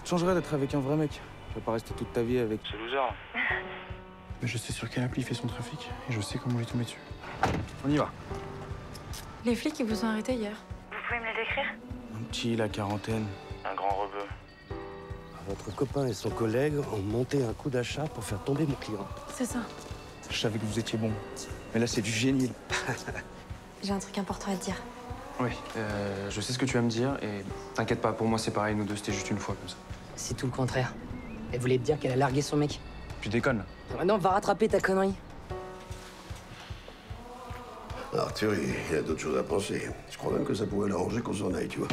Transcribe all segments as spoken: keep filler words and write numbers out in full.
Ça te changerait d'être avec un vrai mec. Tu vas pas rester toute ta vie avec ce loser. Mais je sais sur quelle appli il fait son trafic et je sais comment lui tomber dessus. On y va. Les flics, ils vous ont arrêté hier. Vous pouvez me les décrire? Un petit, la quarantaine. Un grand rebeu. Votre copain et son collègue ont monté un coup d'achat pour faire tomber mon client. C'est ça. Je savais que vous étiez bon. Mais là, c'est du génie. J'ai un truc important à te dire. Oui, euh, je sais ce que tu vas me dire et t'inquiète pas, pour moi c'est pareil, nous deux c'était juste une fois comme ça. C'est tout le contraire. Elle voulait te dire qu'elle a largué son mec. Tu déconnes. Maintenant, va rattraper ta connerie. Arthur, il, il a d'autres choses à penser. Je crois même que ça pourrait l'arranger qu'on s'en aille, tu vois.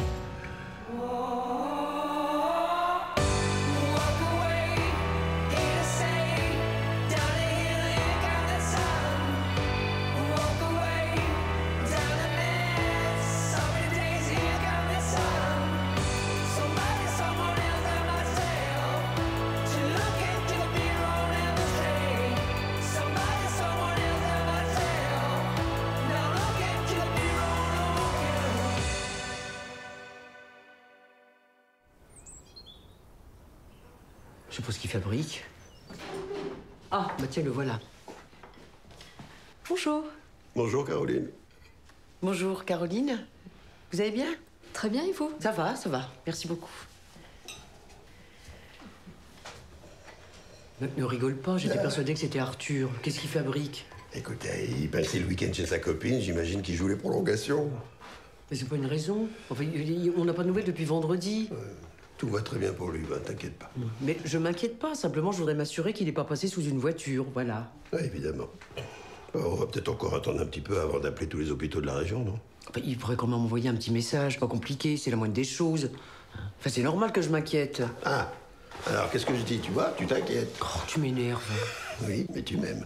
Je sais pas ce qu'il fabrique. Ah, bah tiens, le voilà. Bonjour. Bonjour, Caroline. Bonjour, Caroline. Vous allez bien? Très bien, et vous? Ça va, ça va. Merci beaucoup. Ne, ne rigole pas, j'étais persuadée que c'était Arthur. Qu'est-ce qu'il fabrique? Écoute, il passait le week-end chez sa copine, j'imagine qu'il joue les prolongations. Mais c'est pas une raison. Enfin, il- on n'a pas de nouvelles depuis vendredi. Euh, tout va très bien pour lui, ben, t'inquiète pas. Mais je m'inquiète pas, simplement je voudrais m'assurer qu'il n'est pas passé sous une voiture, voilà. Ouais, évidemment. Bon, on va peut-être encore attendre un petit peu avant d'appeler tous les hôpitaux de la région, non? Enfin, il pourrait quand même m'envoyer un petit message, pas compliqué, c'est la moindre des choses. Enfin, c'est normal que je m'inquiète. Ah, alors qu'est-ce que je dis, tu vois? Tu t'inquiètes. Oh, tu m'énerves. Oui, mais tu m'aimes.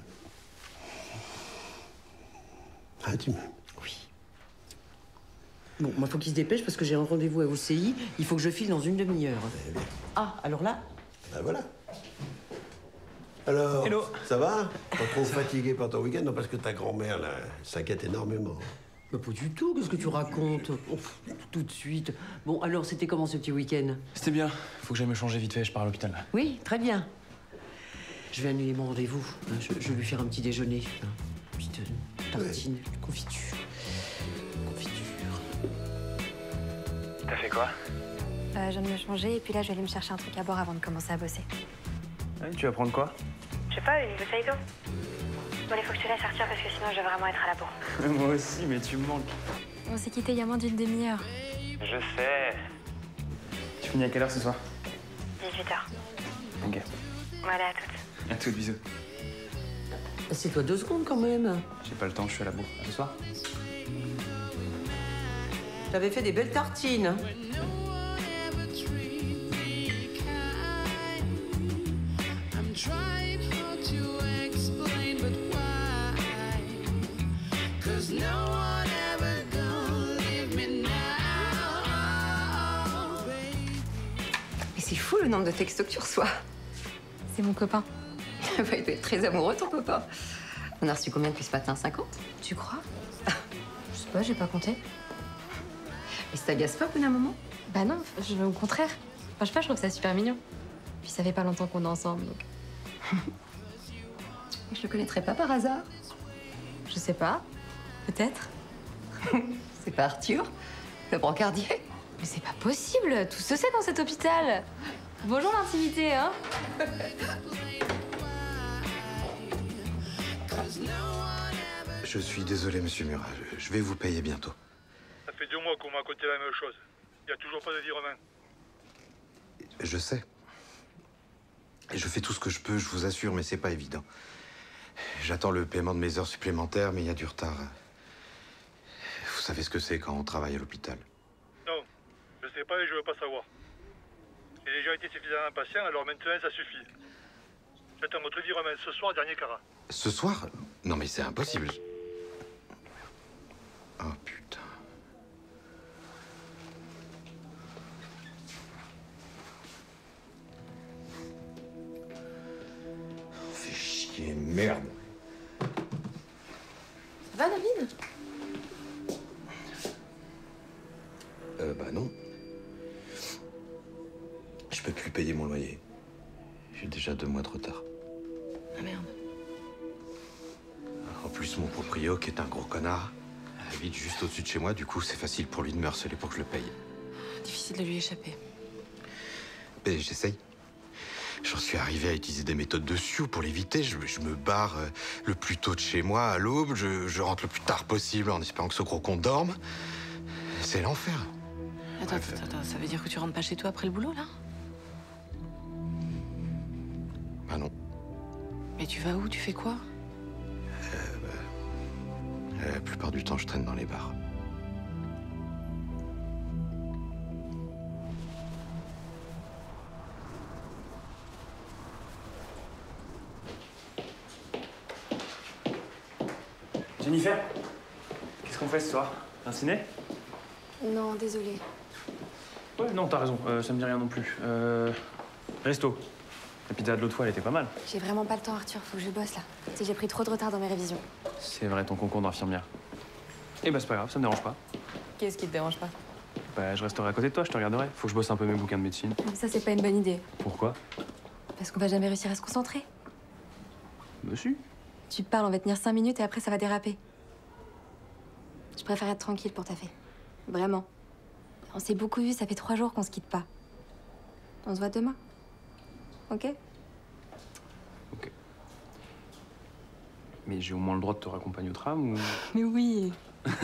Ah, tu m'aimes. Oui. Bon, moi, faut qu'il se dépêche parce que j'ai un rendez-vous à O C I. Il faut que je file dans une demi-heure. Eh bien. Ah, alors là? Ben voilà. Alors, Hello. ça va? Pas trop fatigué par ton week-end? Non, parce que ta grand-mère, là, elle s'inquiète énormément. Bah, pas du tout, qu'est-ce que tu racontes? Oh, tout de suite. Bon, alors, c'était comment ce petit week-end? C'était bien. Faut que j'aille me changer vite fait, je pars à l'hôpital. Oui, très bien. Je vais annuler mon rendez-vous. Je, je vais lui faire un petit déjeuner. Une petite euh, tartine, une confiture. Confiture. T'as fait quoi? Euh, je viens de me changer et puis là, je vais aller me chercher un truc à boire avant de commencer à bosser. Ouais, tu vas prendre quoi? Je sais pas, une bouteille d'eau. Bon, il faut que je te laisse sortir parce que sinon je vais vraiment être à la bourre. Moi aussi, mais tu me manques. On s'est quitté il y a moins d'une demi-heure. Je sais. Tu finis à quelle heure ce soir? dix-huit heures. Ok. Voilà, à toutes. À toutes, bisous. C'est toi deux secondes quand même. J'ai pas le temps, je suis à la bourre. À ce soir? T'avais fait des belles tartines. Mais c'est fou le nombre de textos que tu reçois. C'est mon copain. Il doit être très amoureux, ton copain. On a reçu combien depuis ce matin? cinquante? Tu crois? Je sais pas, j'ai pas compté. Et ça t'agace pas au bout d'un moment? Bah non, je, au contraire. Enfin, je sais pas, je trouve ça super mignon. Puis ça fait pas longtemps qu'on est ensemble, donc... Je le connaîtrais pas par hasard. Je sais pas. Peut-être. C'est pas Arthur, le brancardier. Mais c'est pas possible. Tout se sait dans cet hôpital. Bonjour l'intimité, hein. Je suis désolé, monsieur Murat. Je- Je vais vous payer bientôt. Ça fait deux mois qu'on m'a raconté la même chose. Il n'y a toujours pas de virement. Je sais. Et je fais tout ce que je peux, je vous assure, mais c'est pas évident. J'attends le paiement de mes heures supplémentaires, mais il y a du retard. Vous savez ce que c'est quand on travaille à l'hôpital. Non, je sais pas et je veux pas savoir. J'ai déjà été suffisamment patient, alors maintenant ça suffit. J'attends votre virement ce soir, dernier carat. Ce soir? Non, mais c'est impossible. Oh, putain. Oh, fais chier, merde. Ça va, David? Euh, bah non. Je peux plus plus payer mon loyer. J'ai déjà deux mois de retard. Ah merde. En plus, mon proprio, qui est un gros connard, habite juste au-dessus de chez moi. Du coup, c'est facile pour lui de me harceler pour que je le paye. Difficile de lui échapper. Mais j'essaye. J'en suis arrivé à utiliser des méthodes de sioux pour l'éviter. Je, je me barre euh, le plus tôt de chez moi, à l'aube. Je, je rentre le plus tard possible en espérant que ce gros con dorme. C'est l'enfer. Attends, Bref. attends, attends, ça veut dire que tu rentres pas chez toi après le boulot, là? Ah non. Mais tu vas où? Tu fais quoi? La plupart du temps, je traîne dans les bars. Jennifer, qu'est-ce qu'on fait ce soir? Un ciné? Non, désolé. Ouais, non, t'as raison, euh, ça me dit rien non plus. Euh, resto. La pizza de l'autre fois, elle était pas mal. J'ai vraiment pas le temps, Arthur. Faut que je bosse, là. Tu sais, j'ai pris trop de retard dans mes révisions. C'est vrai, ton concours d'infirmière. Eh bah, c'est pas grave, ça me dérange pas. Qu'est-ce qui te dérange pas? Bah, je resterai à côté de toi, je te regarderai. Faut que je bosse un peu mes bouquins de médecine. Ça, c'est pas une bonne idée. Pourquoi? Parce qu'on va jamais réussir à se concentrer. Monsieur. Tu parles, on va tenir cinq minutes et après, ça va déraper. Je préfère être tranquille pour ta fée. Vraiment. On s'est beaucoup vus, ça fait trois jours qu'on se quitte pas. On se voit demain. Ok? Ok. Mais j'ai au moins le droit de te raccompagner au tram ou... Mais oui.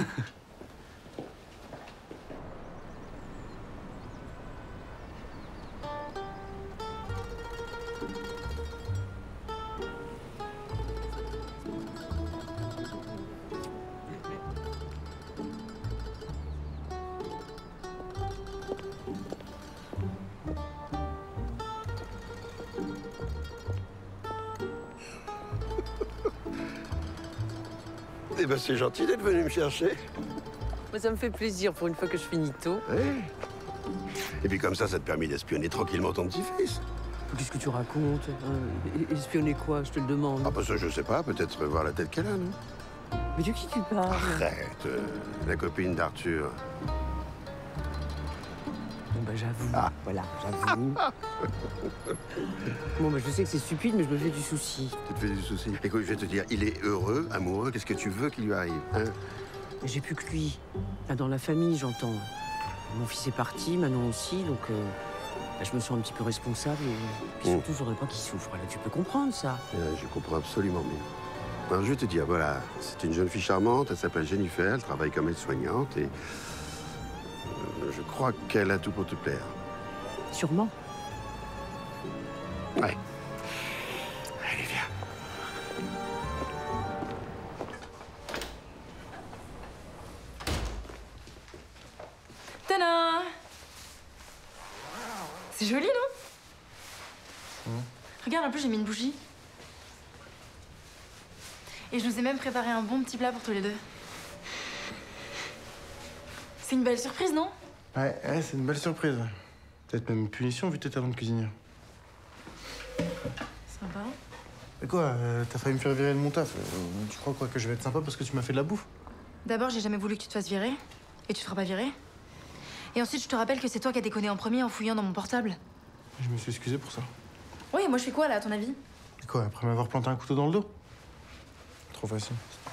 Eh ben, c'est gentil d'être venu me chercher. Mais ça me fait plaisir pour une fois que je finis tôt. Ouais. Et puis comme ça, ça te permet d'espionner tranquillement ton petit-fils. Qu'est-ce que tu racontes? euh, Espionner quoi? Je te le demande. Ah bah ça, je sais pas, peut-être voir la tête qu'elle a, non? Mais de qui tu parles? Arrête, euh, la copine d'Arthur. Bon bah j'avoue, Ah. voilà, j'avoue. Bon bah je sais que c'est stupide, mais je me fais du souci. Tu te fais du souci. Écoute, je vais te dire, il est heureux, amoureux, qu'est-ce que tu veux qu'il lui arrive, hein? Mais j'ai plus que lui. Là, dans la famille, j'entends. Mon fils est parti, Manon aussi, donc euh, là, je me sens un petit peu responsable. Et puis Mm. surtout, je voudrais pas qu'il souffre. Là, tu peux comprendre ça. Euh, je comprends absolument bien. Alors, je vais te dire, voilà, c'est une jeune fille charmante, elle s'appelle Jennifer, elle travaille comme aide-soignante et euh, je crois qu'elle a tout pour te plaire. Sûrement. Ouais. Allez, viens. Tada! C'est joli, non? Regarde, en plus, j'ai mis une bougie. Et je nous ai même préparé un bon petit plat pour tous les deux. C'est une belle surprise, non? Ouais, ouais, c'est une belle surprise. Peut-être même une punition vu tes talents de cuisinière. Sympa. Mais quoi, euh, t'as failli me faire virer de mon taf. Euh, tu crois quoi que je vais être sympa parce que tu m'as fait de la bouffe? D'abord, j'ai jamais voulu que tu te fasses virer. Et tu te feras pas virer. Et ensuite, je te rappelle que c'est toi qui as déconné en premier en fouillant dans mon portable. Je me suis excusé pour ça. Oui, moi je fais quoi là, à ton avis? Et quoi, après m'avoir planté un couteau dans le dos? Trop facile.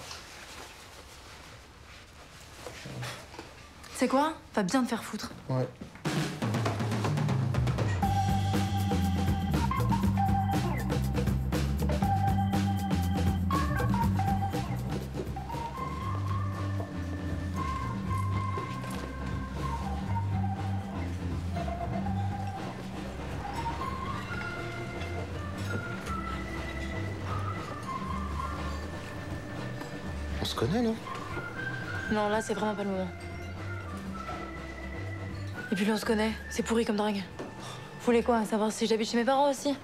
C'est quoi? Va bien te faire foutre. Ouais. On se connaît, non? Non, là, c'est vraiment pas le moment. Et puis lui, on se connaît. C'est pourri comme drague. Vous voulez quoi? Savoir si j'habite chez mes parents aussi?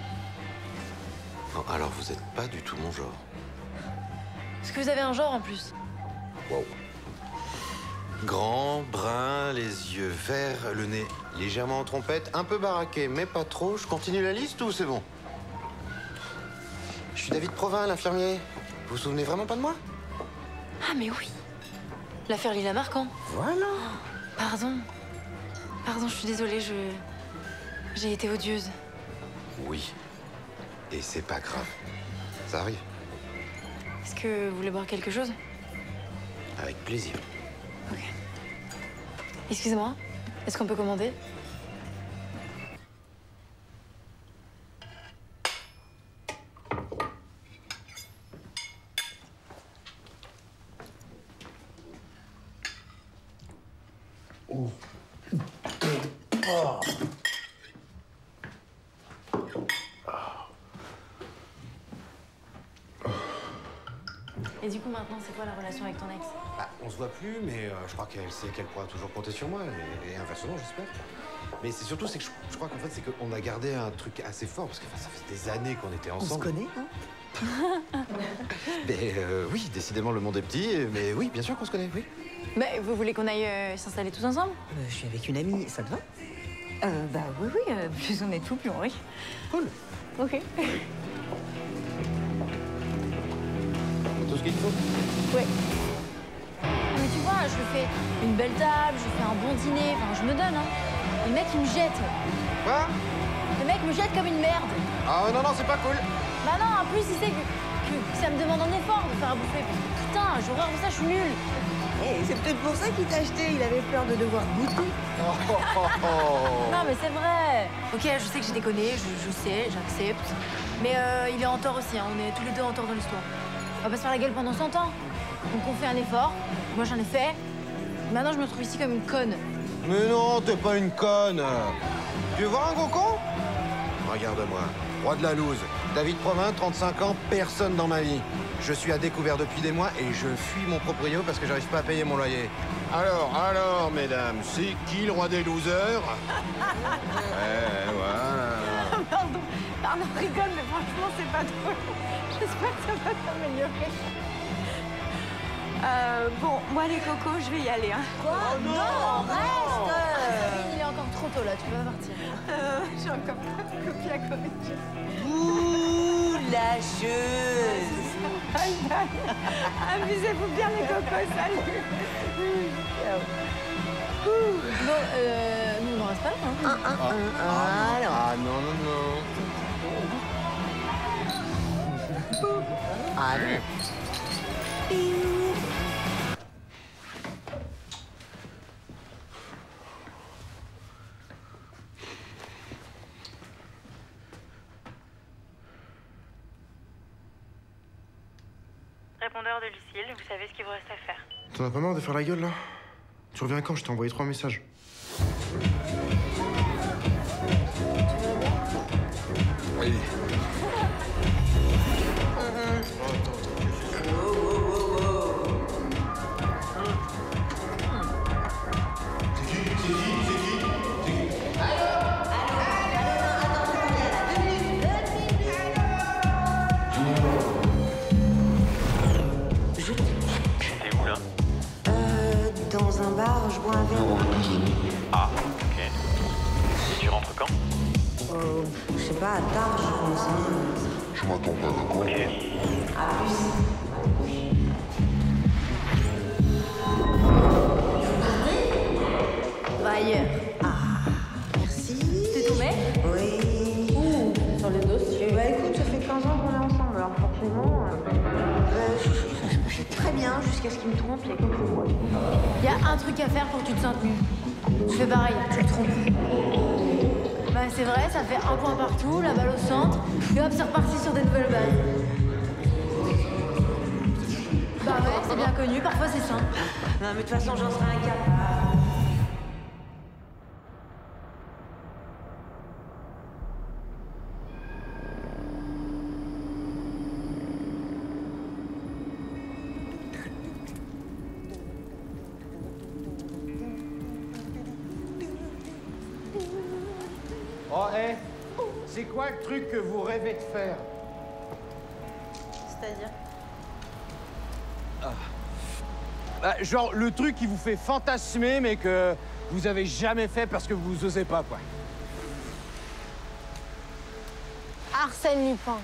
Non, alors vous êtes pas du tout mon genre. Est-ce que vous avez un genre en plus? Wow. Grand, brun, les yeux verts, le nez légèrement en trompette, un peu baraqué, mais pas trop. Je continue la liste ou c'est bon? Je suis David Provin, l'infirmier. Vous vous souvenez vraiment pas de moi? Ah, mais oui. L'affaire Lila Marquand. Voilà. Pardon. Pardon, je suis désolée, je... J'ai été odieuse. Oui. Et c'est pas grave. Ça arrive. Est-ce que vous voulez boire quelque chose? Avec plaisir. Ok. Excusez-moi, est-ce qu'on peut commander? Oh. Oh. Et du coup, maintenant, c'est quoi la relation avec ton ex? Bah, on se voit plus, mais euh, je crois qu'elle sait qu'elle pourra toujours compter sur moi, et, et inversement, j'espère. Mais c'est surtout, c'est que je, je crois qu'en fait, c'est qu'on a gardé un truc assez fort, parce que enfin, ça fait des années qu'on était ensemble. On se connaît, hein? Mais euh, oui, décidément, le monde est petit, mais oui, bien sûr qu'on se connaît, oui. Mais vous voulez qu'on aille euh, s'installer tous ensemble? Euh, je suis avec une amie, ça te va? euh, Bah oui, oui, euh, plus on est tout, plus on rit. Cool. Ok. Tout ce qu'il faut. Ouais. Mais tu vois, je fais une belle table, je fais un bon dîner, enfin, je me donne, hein. Le mec, il me jette. Quoi? Le mec me jette comme une merde. Ah non, non, c'est pas cool. Bah non, en plus, il sait que, que ça me demande un effort de faire à bouffer. Parce que putain, j'ai horreur de ça, je suis nulle. Eh, c'est peut-être pour ça qu'il t'a acheté. Il avait peur de devoir goûter. Oh, oh, oh, oh. Non, mais c'est vrai. Ok, je sais que j'ai déconné, je, je sais, j'accepte. Mais euh, il est en tort aussi, hein. On est tous les deux en tort dans l'histoire. On va pas se faire la gueule pendant cent ans. Donc on fait un effort. Moi, j'en ai fait. Maintenant, je me trouve ici comme une conne. Mais non, t'es pas une conne. Tu veux voir un gros con? Regarde-moi, roi de la loose. David Provin, trente-cinq ans, personne dans ma vie. Je suis à découvert depuis des mois et je fuis mon proprio parce que j'arrive pas à payer mon loyer. Alors, alors, mesdames, c'est qui le roi des losers? Ouais, voilà. Pardon, pardon, rigole, mais franchement, c'est pas drôle. J'espère que ça va s'améliorer. Euh, bon, moi les cocos, je vais y aller. Hein. Quoi? Oh non, reste. Sabine, il est encore trop tôt là, tu peux pas partir. Euh, j'ai encore pas de copie à corriger. Ouh, lâcheuse. Bye bye. Amusez-vous bien les cocos, salut. Bon, euh, nous, on n'en reste pas là, hein? Un, un, un. Ah, Alors. ah non, non, non. Allez. Répondeur de Lucille, vous savez ce qu'il vous reste à faire. T'en as pas marre de faire la gueule, là? Tu reviens quand? Je t'ai envoyé trois messages. Oui. Dans un bar, je bois un verre. Ah, ok. Et tu rentres quand? Euh, je sais pas, tard, je pense. Hein. Je m'attends pas, d'accord. Ok. À plus. Va ailleurs. Ah, merci. T'es tombé? Oui. Ouh, sur le dossier. Bah écoute, ça fait quinze ans qu'on est ensemble, alors forcément... Euh, euh, ça se passait très bien jusqu'à ce qu'il me trompe il y a quelques mois. Il y a un truc à faire pour que tu te sentes mieux. Tu fais pareil, tu le trompes. Bah c'est vrai, ça fait un point partout, la balle au centre, et hop, c'est reparti sur des nouvelles bases. Bah ouais, c'est bien connu, parfois c'est simple. Non mais de toute façon, j'en serai incapable. Oh, hé, hey, c'est quoi le truc que vous rêvez de faire? C'est-à-dire? Ah. Bah, genre, le truc qui vous fait fantasmer, mais que vous avez jamais fait parce que vous osez pas, quoi. Arsène Lupin.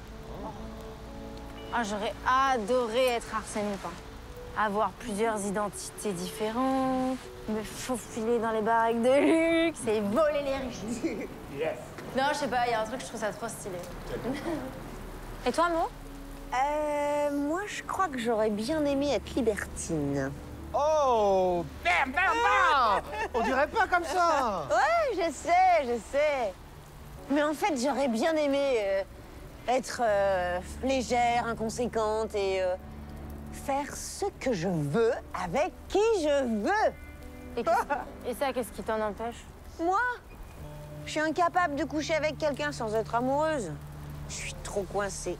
Ah, j'aurais adoré être Arsène Lupin. Avoir plusieurs identités différentes, Me faufiler dans les baraques de luxe et voler les riches. Yes. Non, je sais pas, il y a un truc, je trouve ça trop stylé. Et toi, Mo? Euh, moi, je crois que j'aurais bien aimé être libertine. Oh! Bam, bam, bam! On dirait pas comme ça! Ouais, je sais, je sais. Mais en fait, j'aurais bien aimé euh, être euh, légère, inconséquente et euh, faire ce que je veux avec qui je veux. Et, et ça, qu'est-ce qui t'en empêche? Moi, je suis incapable de coucher avec quelqu'un sans être amoureuse. Je suis trop coincée.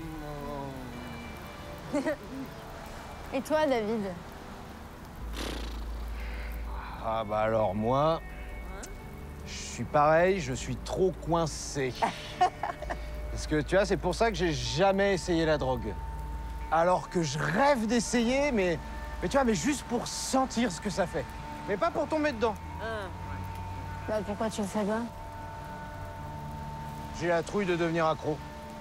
Et toi, David? Ah bah alors moi, je suis pareil, je suis trop coincé. Parce que tu vois, c'est pour ça que j'ai jamais essayé la drogue. Alors que je rêve d'essayer, mais, mais tu vois, mais juste pour sentir ce que ça fait. Mais pas pour tomber dedans. Ah. Bah pourquoi tu le fais pas? J'ai la trouille de devenir accro.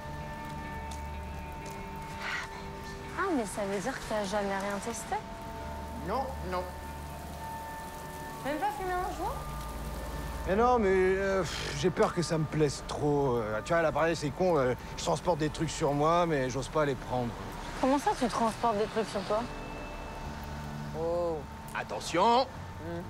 Ah, mais ça veut dire que t'as jamais rien testé? Non, non. Même pas fumé un jour? Mais non, mais euh, pff, j'ai peur que ça me plaise trop. Euh, tu vois, là, pareil, c'est con. Euh, je transporte des trucs sur moi, mais j'ose pas les prendre. Comment ça, tu transportes des trucs sur toi? Oh. Attention. Mmh.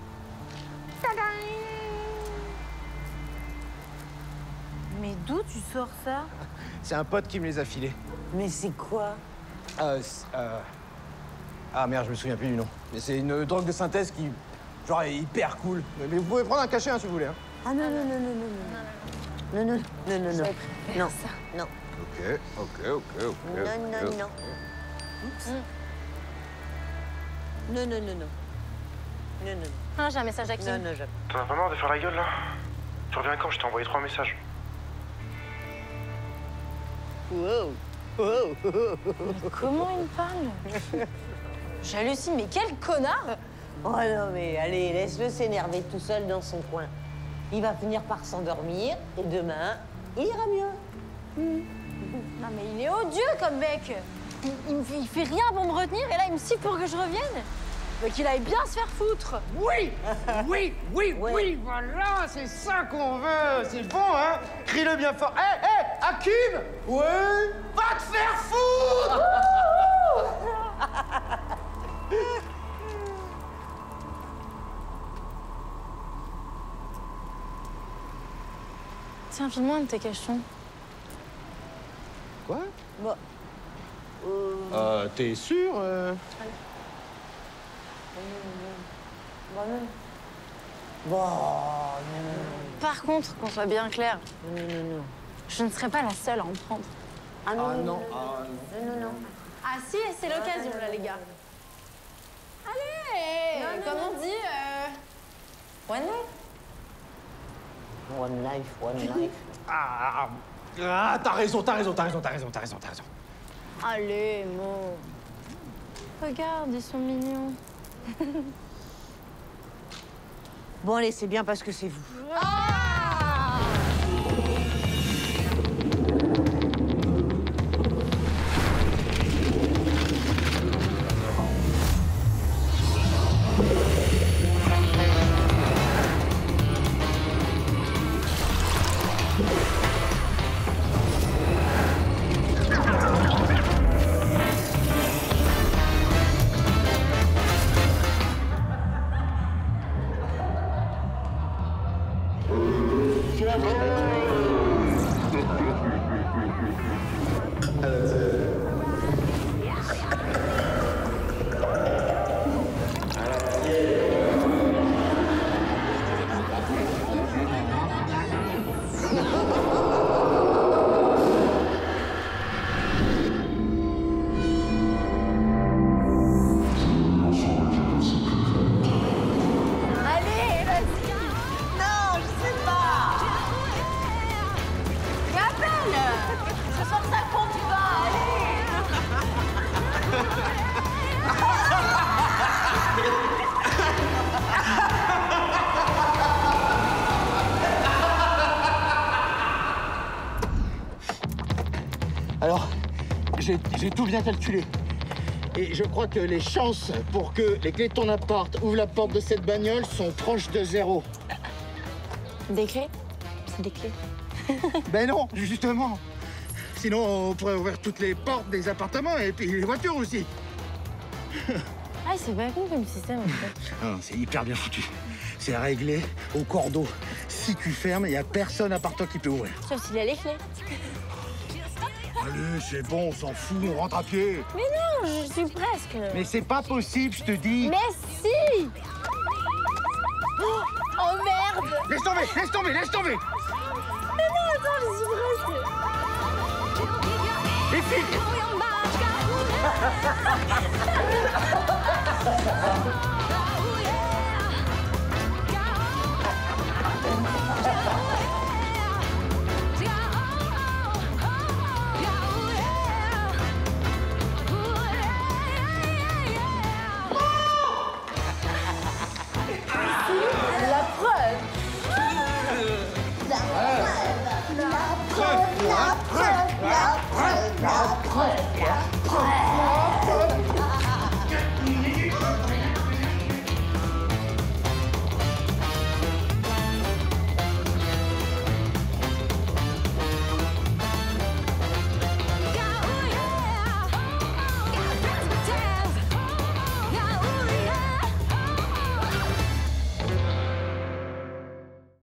Mais d'où tu sors ça? C'est un pote qui me les a filés. Mais c'est quoi? Euh, euh... Ah merde, je me souviens plus du nom. Mais c'est une drogue de synthèse qui, genre, est hyper cool. Mais vous pouvez prendre un cachet hein, si vous voulez. Hein. Ah non, non, non, non, non, non. Non, non, non, non, non. Non, non. Ok, ok, ok, ok. Non, non, ok. non. Oups. Non, non, non, non. Non, non. Ah, j'ai un message à Kim. Non, non, jamais. T'en as pas marre de faire la gueule, là? Tu reviens quand? Je t'ai envoyé trois messages. Wow. Wow. Mais comment il me parle? J'hallucine, mais quel connard! Oh non, mais allez, laisse-le s'énerver tout seul dans son coin. Il va finir par s'endormir et demain, il ira mieux. Non, mais il est odieux comme mec! Il, il, me fait, il fait rien pour me retenir et là, il me siffle pour que je revienne! Mais qu'il aille bien se faire foutre! Oui, oui, oui, Ouais. oui, voilà, c'est ça qu'on veut. C'est bon, hein? Crie-le bien fort. Hé, hé, Hakim! Ouais? Va te faire foutre! Tiens, file-moi une de tes questions. Quoi? Bon. Euh... Euh, t'es sûr? euh Bon, non. Bon, non, non, non. Par contre, qu'on soit bien clair, Non, non, non. je ne serai pas la seule à en prendre. Ah non, Ah non, non, non, ah non, non, non. Ah si, et c'est l'occasion là, les gars. Allez, Non, non, comme non. on dit, euh... one night. One life, one life. Ah, ah, t'as raison, t'as raison, t'as raison, t'as raison, t'as raison, t'as raison. Allez, Mo. Regarde, ils sont mignons. Bon, allez, c'est bien parce que c'est vous. Allez, vas-y. Non, je sais pas. Rappelle. Ce soir, ça compte pas. Alors, j'ai j'ai tout bien calculé. Et je crois que les chances pour que les clés de ton appart ouvrent la porte de cette bagnole sont proches de zéro. Des clés? C'est des clés. Ben non, justement. Sinon, on pourrait ouvrir toutes les portes des appartements et puis les voitures aussi. Ah, c'est pas con comme système, en fait. Non, c'est hyper bien foutu. C'est réglé au cordeau. Si tu fermes, il n'y a personne à part toi qui peut ouvrir. Sauf s'il a les clés. Allez, c'est bon, on s'en fout, on rentre à pied. Mais non, je suis presque. Mais c'est pas possible, je te dis. Mais si! Oh, oh merde! Laisse tomber, laisse tomber, laisse tomber! Mais non, attends, je suis presque. Les filles! La preuve! La preuve! La preuve! La preuve! La preuve! La preuve! La preuve!